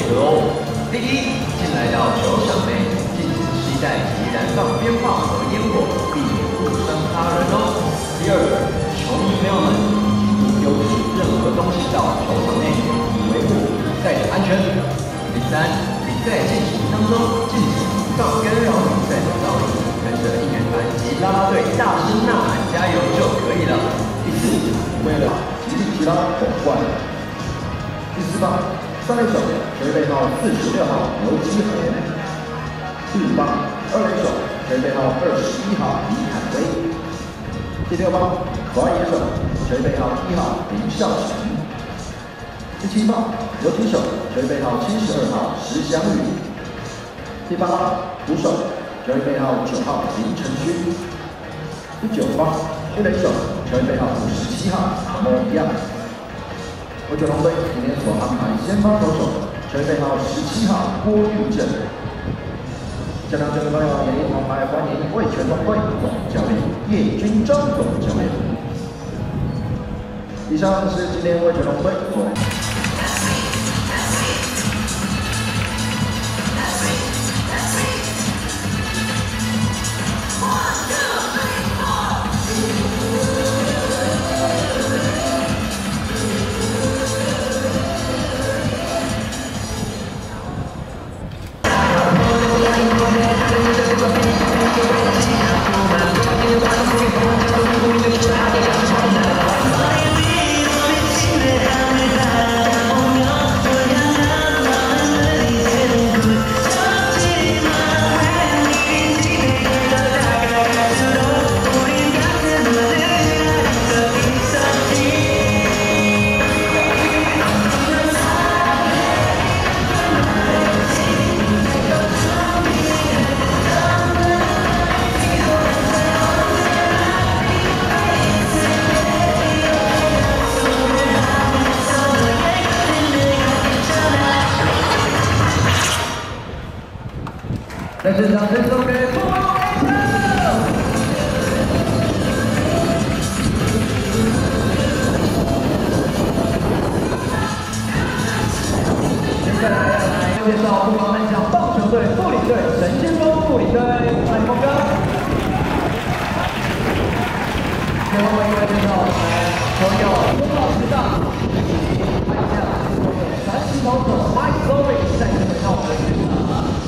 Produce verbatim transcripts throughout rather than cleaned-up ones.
则哦。第一，进来到球场内，禁止携带及燃放鞭炮和烟火，避免误伤他人哦。第二，球迷朋友们，请勿丢弃任何东西到球场内，以维护比赛的安全。第三，比赛进行当中，禁止不当干扰比赛的道理，跟着应援团及啦啦队大声呐喊加油就可以了。第四，为了极力提高总冠。第四棒，三垒手球队号四十六号刘基恒。第五棒，二垒手球队号二十一号李凯威。第六棒，外野手球队号一号林孝成。第七棒，游击手球队号七十二号石祥宇。第八棒，捕手球队号九号林承勋。第九棒，一垒手球队号五十七号莫样。为九龙队今天所安排先发投手球队号十七号郭玉正。现场球迷朋友也一同来欢迎味全龙队总教练叶君章总教练。以上是今天味全龙队所。在现场先送给富邦 A 球。接下来要来介绍富邦悍将棒球队副领队陈建峰副领队，欢迎峰哥。最后一位介绍球友郭老师长，以及悍将传奇投手 Mike Lowry 在这里到我们现场。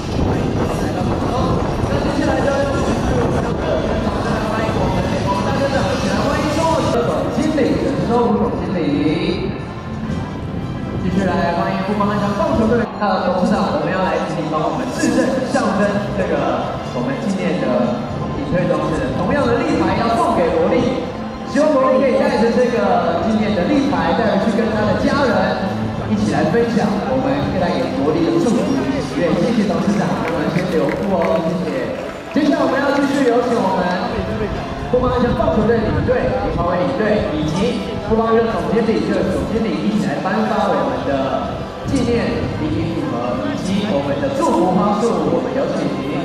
那接下来呢，就是我们的掌声来欢迎我们我们大家长一起来欢迎周总经理陈周吴总经理。继续来欢迎富邦悍将棒球队的董事长，我们要来请你帮我们致赠象征这个我们纪念的隐退装置，同样的立牌要送给罗力，希望罗力可以带着这个纪念的立牌带回去跟他的家人一起来分享我们带给罗力的祝福。也谢谢董事长，我们先留步哦，谢谢。接下来我们要继续有请我们富邦悍将棒球队领队李华伟领队以及富邦热总经理就是总经理一起来颁发我们的纪念礼品组合以及我们的祝福花束，我们有请。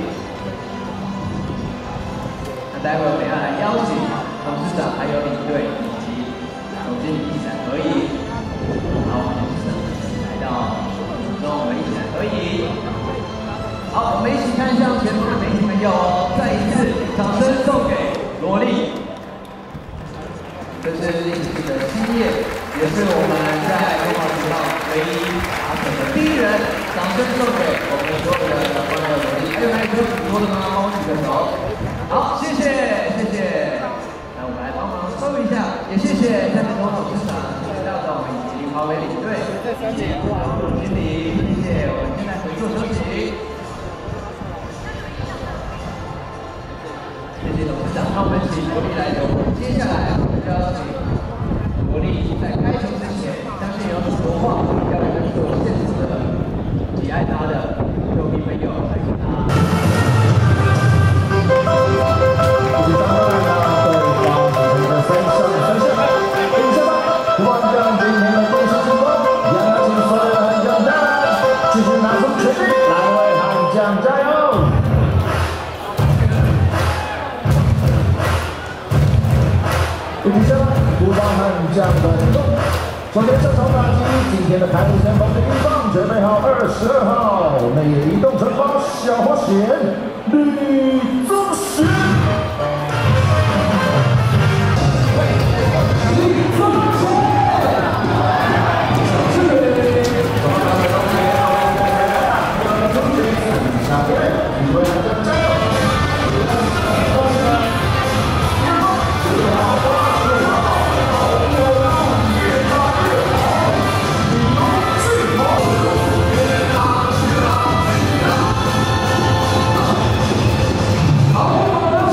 那待会我们要来邀请董事长还有领队以及总经理一起来合影。好，董事长来到。跟我们一起来合影。好，我们一起看向前方的媒体朋友哦，再一次掌声送给罗力。这是历史的基业，也是我们在中华职棒唯一打手的第一人。掌声送给我们所有的欢乐罗力。还有还有很多的吗？帮我举个手。好，谢谢谢谢。那我们来帮忙收一下，也谢谢蔡明东董事长、谢谢廖总以及华为领队，谢谢总经理。谢谢，我们现在回座休息。谢谢董事长，那我们请罗力来留。接下来我们就要请罗力在开球之前，相信有很多话要跟所有现场的喜爱他的球迷朋友来跟他。鼓掌来了，对方我们的分胜分胜，领先吧！富邦悍将今天的攻势成功，杨金所有的悍将战，继续拿出全力来为悍将加油！领先吧！富邦悍将的动，首先上场打击，今天的开幕先锋是一棒，准备好二二十二号内野移动城堡小花贤吕宗勋。 好。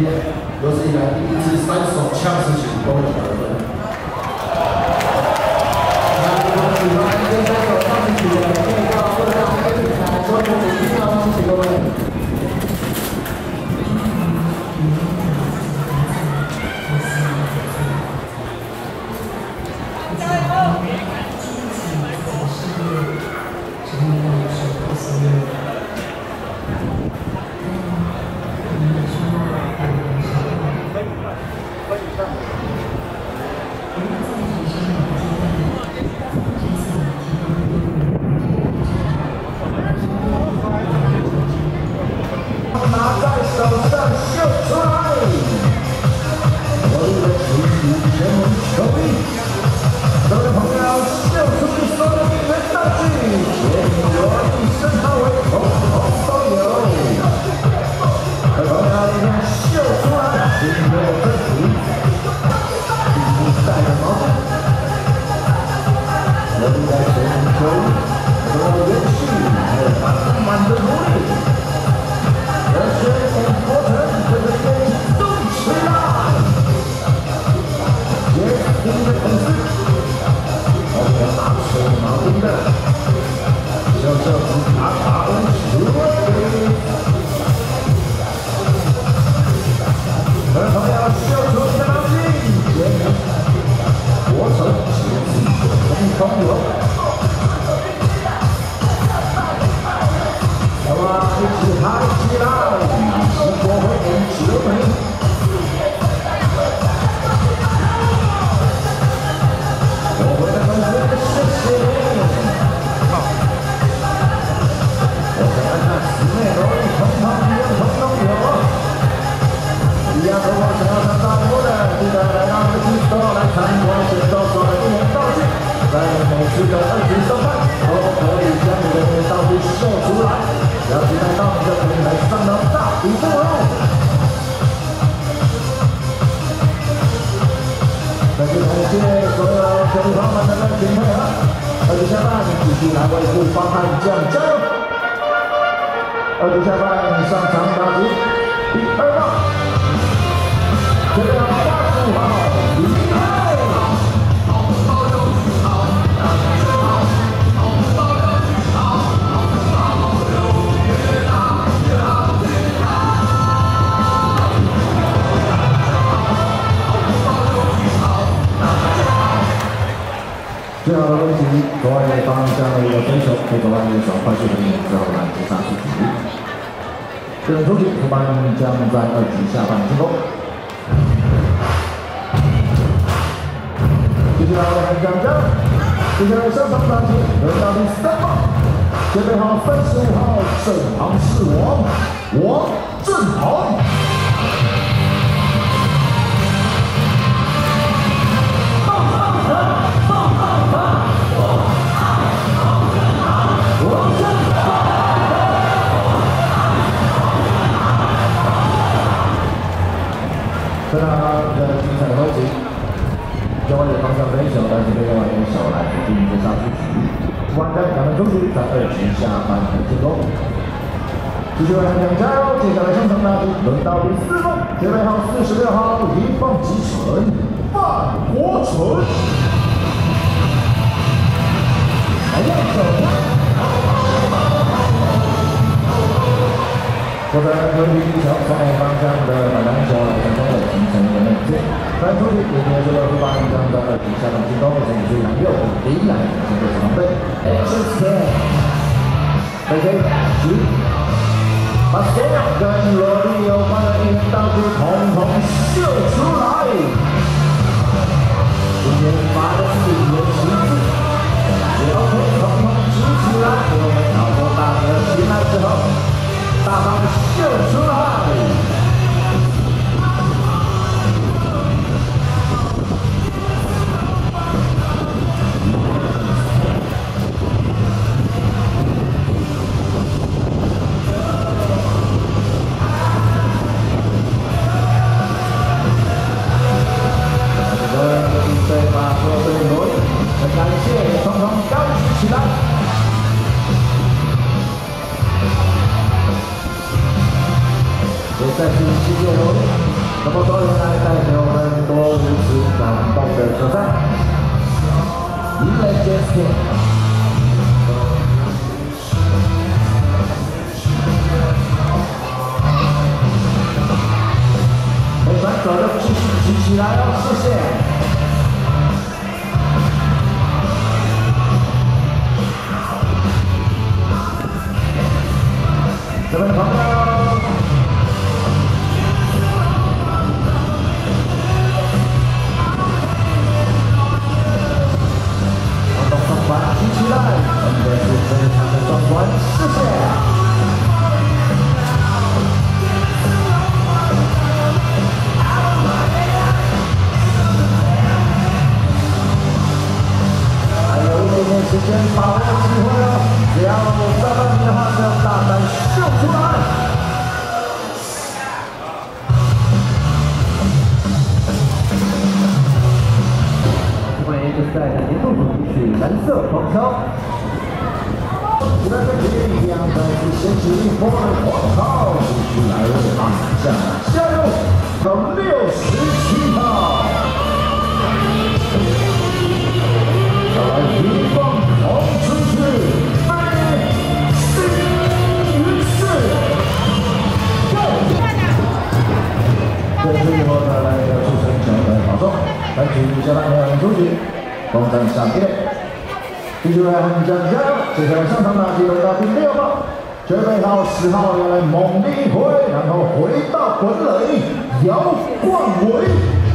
今天有史以来第一次三手枪实行攻击得分。那如果喜欢跟三手枪实行的，可以到各大媒体台关注一定要恭喜各位。加油！ 拿在手上秀出来，我的情侣全民球衣，各位朋友秀出你所有名人道具，全国一生号为统统都有。各位朋友今天秀出来，今天我这题，第一代的毛巾，我的全民球衣，我的延续，还有满满的努力。 热血跟过程，这个给你动起来！也是你的粉丝，我们拿出毛巾的，小小子打打我十位，各位朋友秀出你的毛巾，也过程轻松有。 那么一起嗨起来，一起过回球门。我们的粉丝，谢谢。我想看看室内容易通通一样通通有。一样，如果想要看大波的，记得来到我们的剧组来参观选手所的应援道具，在每次的二级上半都可以将你的应援道具秀出来。 要期待到你的平台上的大比分哦！再次感谢所有球迷朋友们的热情配合，二局下半继续来为富邦悍将加油！二局下半上场打击第二棒，这边八十五号李海。 最好的问题，国外的方向的一个分球，被国外的手快速回应之后来接杀出局。这边出局，富邦将在二局下半进攻。接下来我们讲讲，接下来上场打击轮到第三棒，准备好三十五号正航是王王正航。 非常的精彩的回击，右外野方向飞球，但是被右外野手来决定接杀出局。完蛋，两分出局，在二局下半的进攻。继续为两加油，接下来上场打击，轮到第四棒，准备好四十六号一棒击成范国成。还要走。 或者由于一条双方方向的反弹球成功的形成一个内线，传出去，也就是说，富邦将在二局下半进攻，从这样右比零来经过长队 ，Action Scan， OK， 十，把所有跟萝莉有关的应援道具统统秀出来。今天发的是你的旗帜，只要可以统统举起来，给我们老婆大哥起来之后。 大方秀出来！再次谢谢我。 那么多年来带给我们多如此感动的球赛，一人接天。我们走的继续举起来哦，谢谢。这位朋友。 举起来，真的是非常的壮观，谢谢。还有一点点时间，把握机会哦！只要再慢点的话，就大胆秀出来。欢迎就是在年度主题曲《蓝色狂潮》。在这里，两再次掀起一波的狂潮，继续来为马上加油！到六十七号，再来一棒冲出去，飞行于世。这是以后带来的出生球的保送，来举下半场出局，攻占上边。 继续来很加油！接下来上场打击轮到第六棒，准备好十号要来猛力一挥，然后回到本垒，姚冠伟。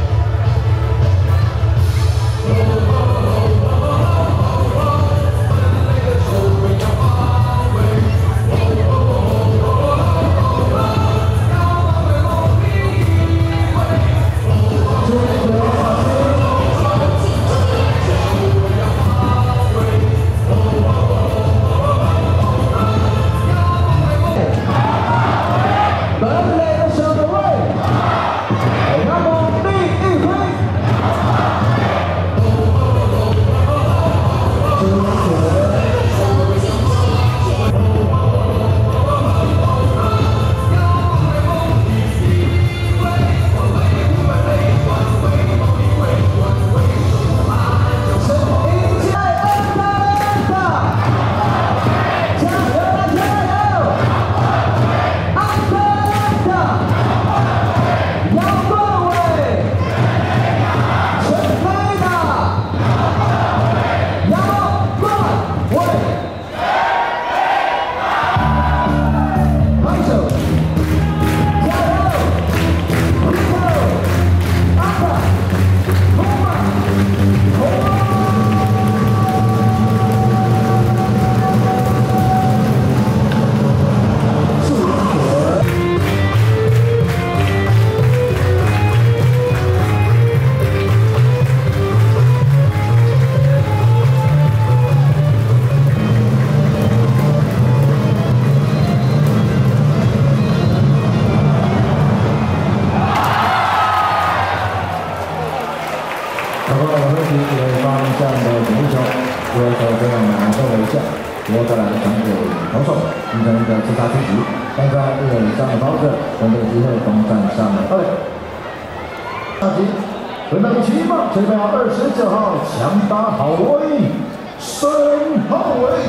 我再来传给投手，形成一个自杀出局。刚才一垒上的跑者，等这个机会攻占上了二垒。打击，轮到第七棒，这边二十九号强打好威，孙浩伟。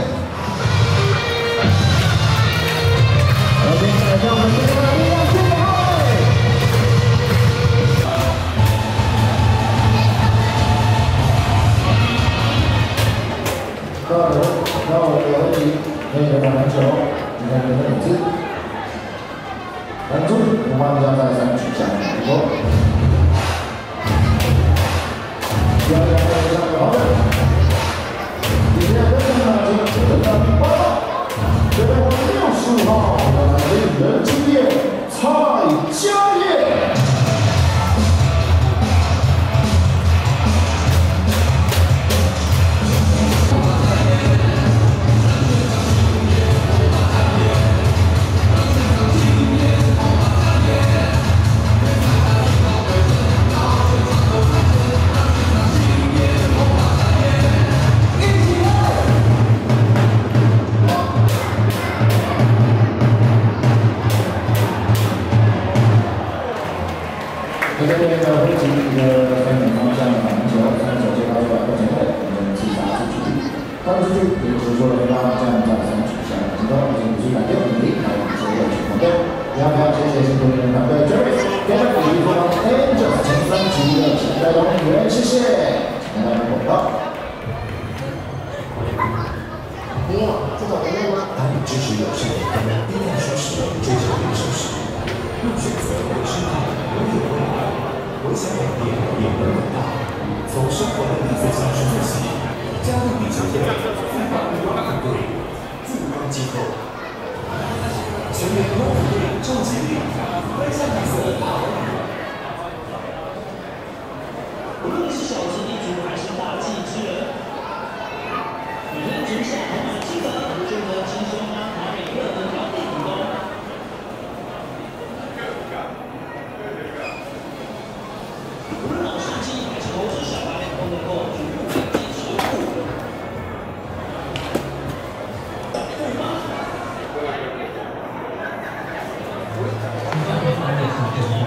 而接下来让我们接下来力量谢浩伟。到了。 然后有问题，可以给我篮球，你看你的名字，拦住，我们要再三取下，不过，要要要要好的，接下来跟上来就轮到第八号，这边我六十五号，令人惊艳，蔡家业。 这这边呢会从一个三米方向反球，三手接到一百块钱内，我们击杀出去。发出去，也就是说的方向加三取下，成功，请举板六比零，来往接右去红队。第二条，谢谢辛苦你们团队 Jerry， 第二比一方 Angel 前三局的期待龙源，谢谢。来到广告。 你有这种能力吗？ 当你支持友善人工，避免舒适，追求零售时，又选择为生态拥有未来。我想改变，也能伟大。从生活的每个小事做起，加入地球队，富邦优团队，富邦机构，全员优团队召集力，分享绿色好礼。无论是小资地主还是大气之人，你认真下好买记得就能轻松安排每个的当地股东。无论老司机还是投资小白，都能够逐步累积持股。对吗？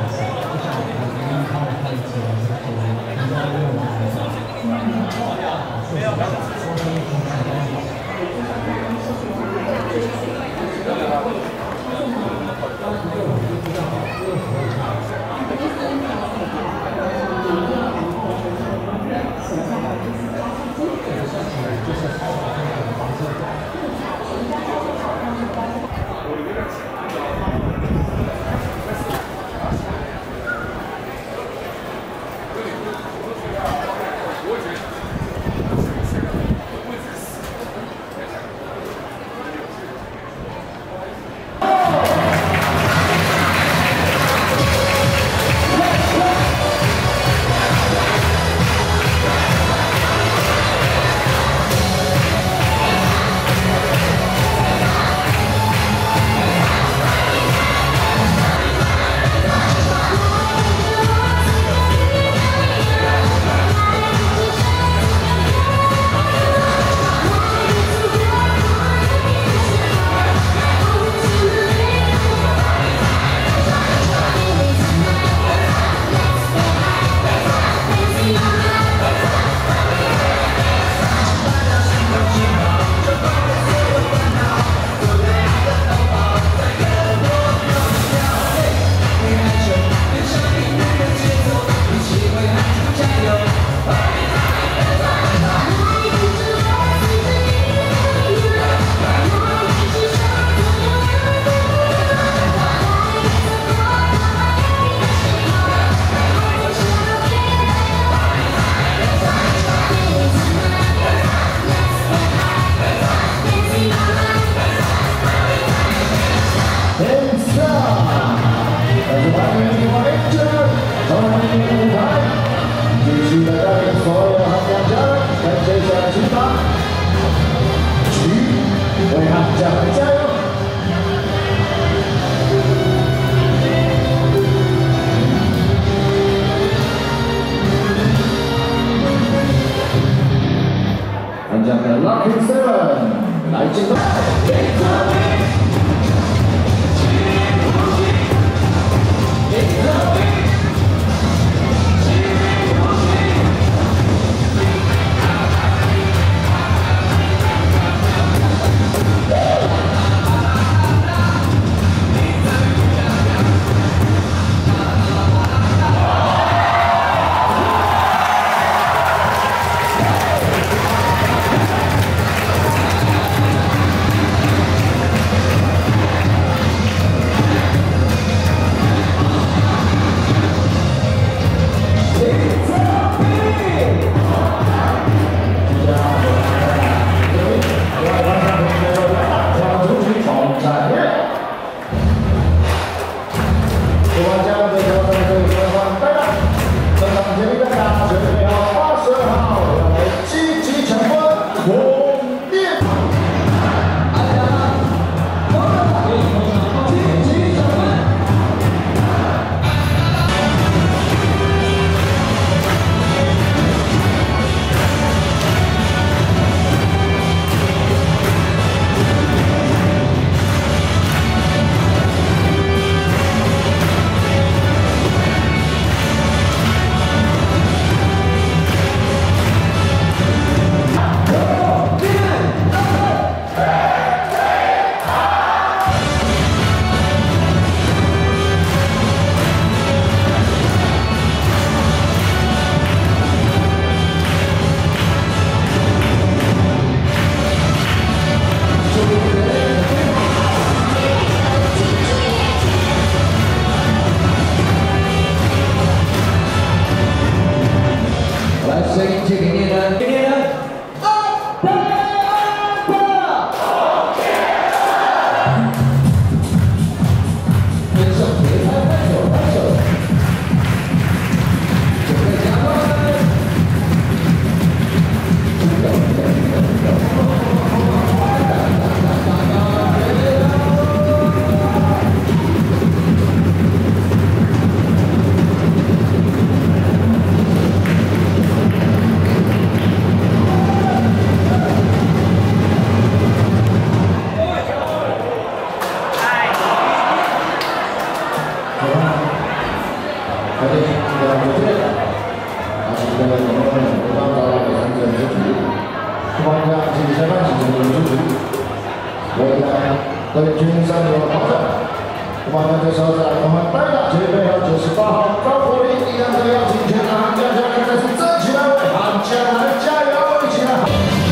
而且这个我觉得，啊，是这个我们对方找来的三个人主力，不管他这个裁判是怎么主力，我们对军三有保证。我们这时候在我们代打这边有九十八号高国林，一样的邀请全场大家再次站起来，为韩江来加油，一起来！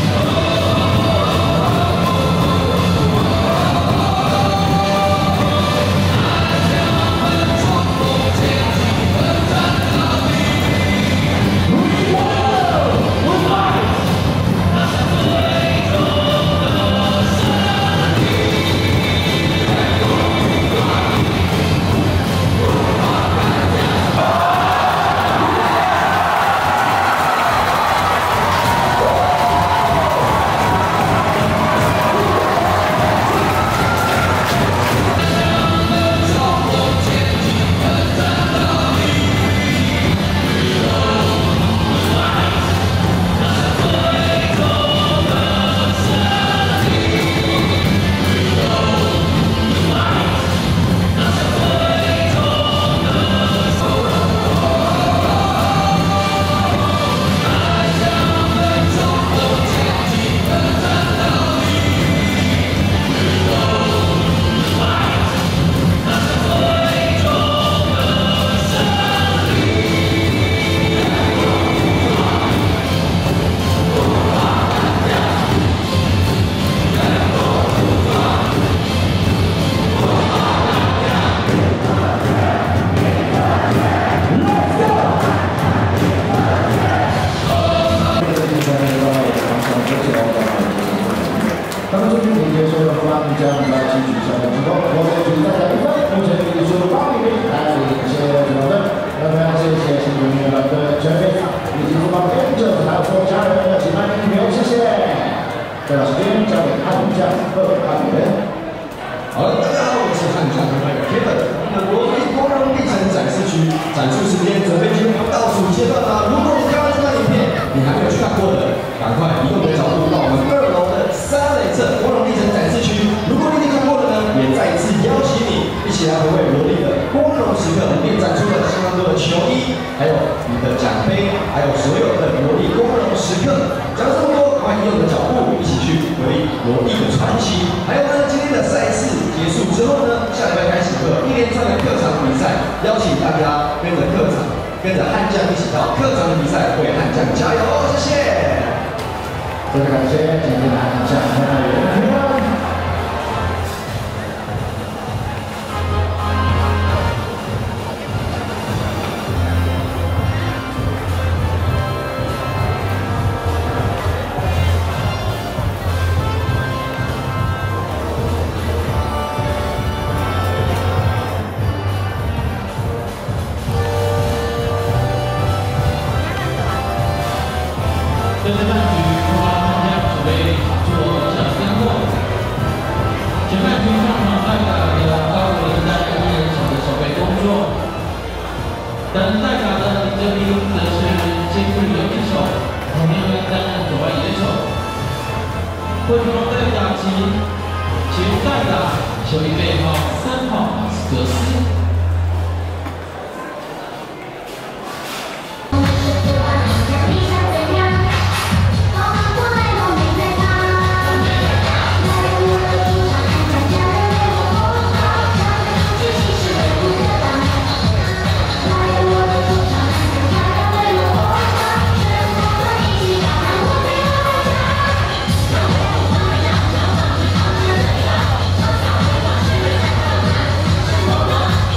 这老师今天交给汉将贺汉元。 好了，大家好，我是汉将的 Kevin。那国立光荣历程展示区展出时间准备进入倒数阶段啦。如果你看到这段影片，你还没有去看过的，赶快移动你的脚步到我们二楼的三垒侧光荣历程展示区。如果你已经看过的呢，也再一次邀请你一起来回味罗力的光荣时刻，并展出了相当多的球衣，还有你的奖杯，还有所有的罗力光荣时刻。讲了这么多，快移动你的脚步，一起去回忆罗力的传奇。还有呢，今天的赛事结束之后呢，下礼拜开始会有一连串的客场比赛，邀请大家跟着客场，跟着悍将一起到客场的比赛，为悍将加油！谢谢。 非常感谢今天的悍将贺汉元。 这支半局，中华悍将准备做小边后，前半局上场代打的高国林在第一人场的守备工作，等代打的林哲斌则是接触游击手，同样会担任左外野手。为方代打期，其代打球衣背号三号马斯格斯。 Come on.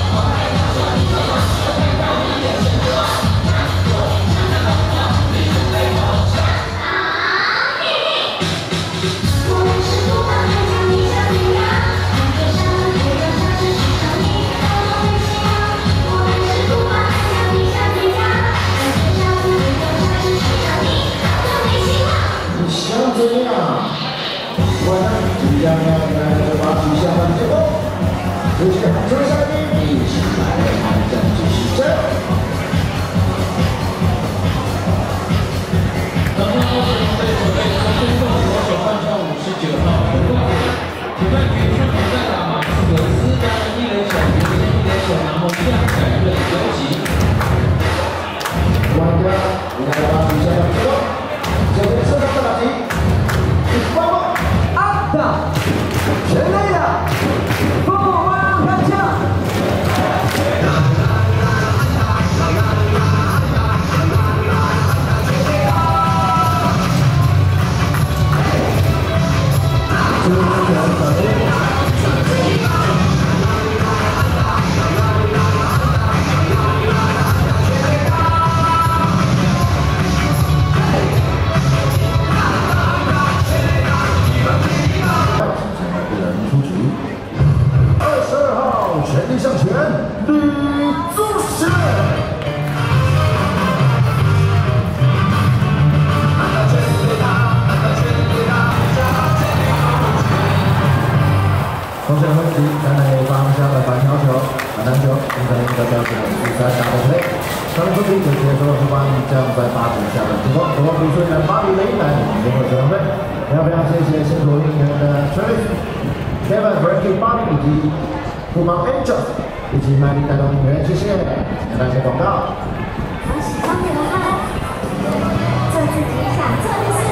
第三打的 play， 上分比就接受了富邦将在八局下的情况，富邦比虽然八比零来赢了全分，要非常谢谢辛苦应援的 Travis、Kevin、Frankie、巴比以及富邦 Angel 以及麦迪带动应援，谢谢。感谢广告。 好喜欢你的汗，做自己想做的事。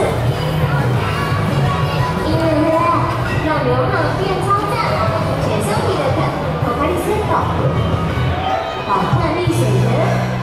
音乐热爱，让流浪变超赞。全身体的梗，我开始思考。保特力水人。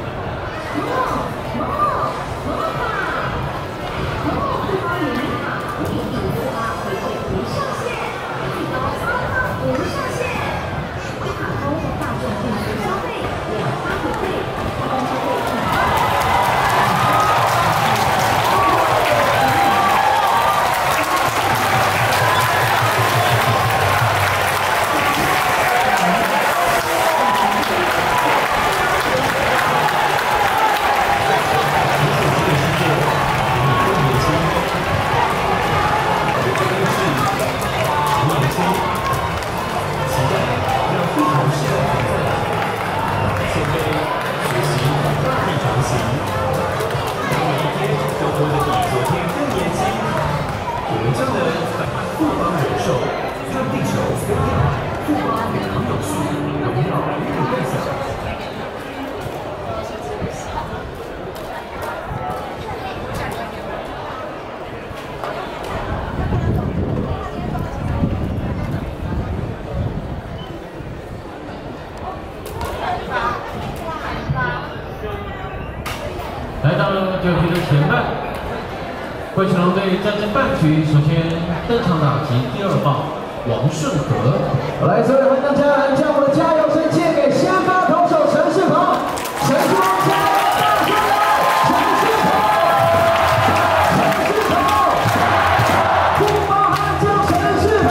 来到了九局的前半，桂成龙队战至半局，首先登场打击第二棒王顺和。 来，所有的大家将我们的加油声献给先发投手陈世鹏，陈世鹏加油，大加油！陈世鹏，陈世鹏，富邦悍将陈世鹏，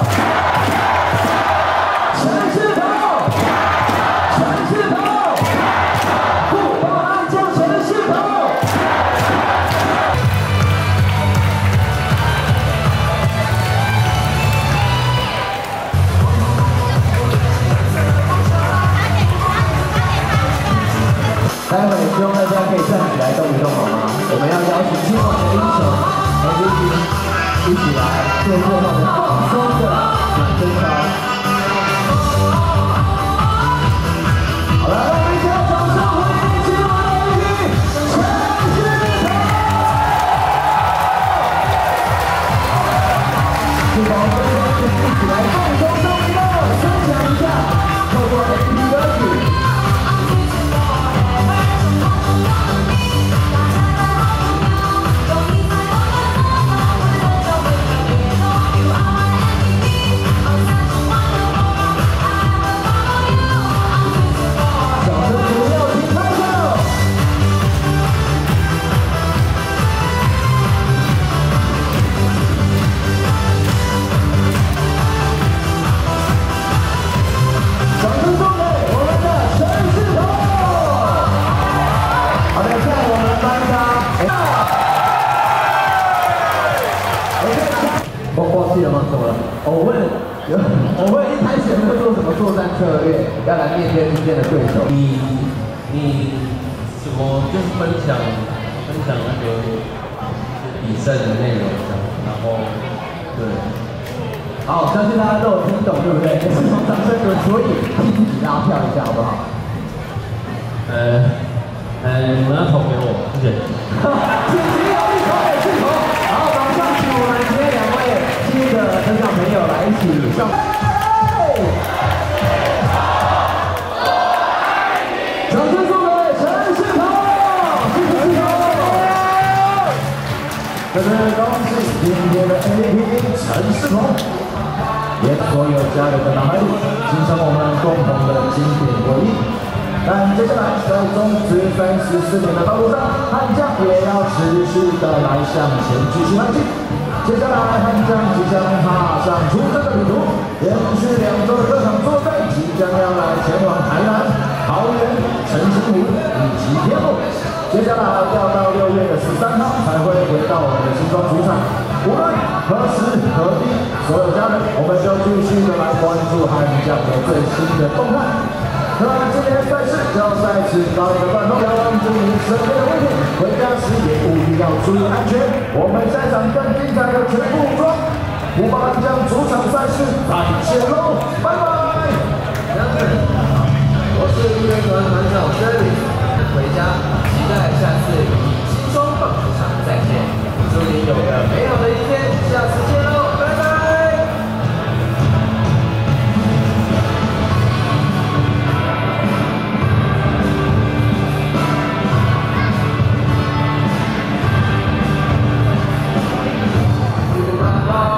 陈世鹏，陈世鹏，富邦悍将陈世鹏。 待会希望大家可以站起来动一动，好吗？我们要邀请今晚的英雄 M V P 一起来做最后的放松的转身操。好了，让我们一起来掌声欢迎今晚的 M V P 陈世鹏！希望我们一起来放松动一动，分享一下透过 M V P 歌曲。 忘记了吗？怎么了？我问，我问一开始会做什么作战策略，要来面对今天的对手。 你你什么就是分享分享那个比赛的内容，然后对， 好，相信大家都有听懂，对不对？也是从掌声有，所以替自己拉票一下，好不好？ 呃呃，你们要投给我，谢谢。 请请有力投给志鹏。好，马上请我们今天两位新的分享朋友来一起上。掌声送给陈世鹏，谢谢世鹏。真的恭喜今天的 M V P 陈世鹏，也所有家人的脑海里形成我们共同的经典回忆。 但接下来，在中职三十四年的道路上，悍将也要持续的来向前继续迈进。接下来，悍将即将踏上出征的旅途，连续两周的客场作战，即将要来前往台南、桃园、澄清湖以及天母。接下来要到六月的十三号才会回到我们的新庄主场。无论何时何地，所有家人，我们就继续的来关注悍将的最新的动态。 那今天的赛事就要再次告一个段落，要让注意身边的物品，回家时也务必要注意安全。我们下一场更精彩的全部装五八悍将主场赛事再见喽，拜拜。 我是运动员团团长